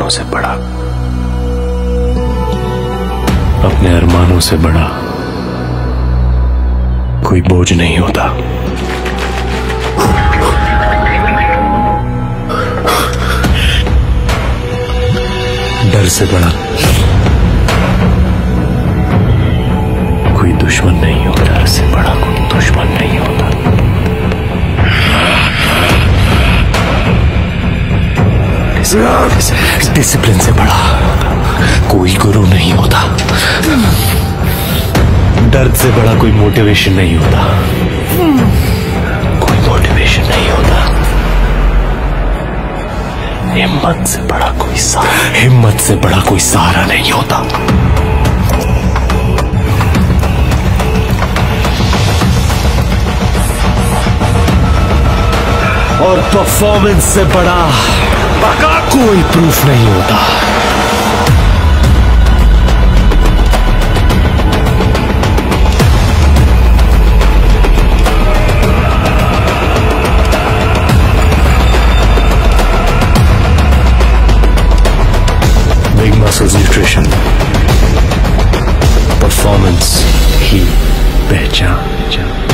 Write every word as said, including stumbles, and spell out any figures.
अरमानों से बड़ा, अपने अरमानों से बड़ा कोई बोझ नहीं होता। डर से बड़ा कोई दुश्मन नहीं होता। डर से बड़ा कोई दुश्मन नहीं होता। डिसिप्लिन से बड़ा कोई गुरु नहीं होता। दर्द से बड़ा कोई मोटिवेशन नहीं होता। कोई मोटिवेशन नहीं होता। हिम्मत से बड़ा कोई सहारा हिम्मत से बड़ा कोई सहारा नहीं होता। और परफॉर्मेंस से बड़ा कोई प्रूफ नहीं होता। Big Muscles Nutrition, परफॉर्मेंस ही पहचान।